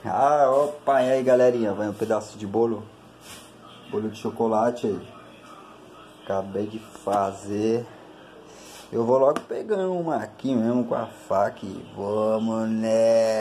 Ah, opa, e aí galerinha, vai um pedaço de bolo. Bolo de chocolate aí. Acabei de fazer. Eu vou logo pegando uma aqui mesmo com a faca e vamos, né?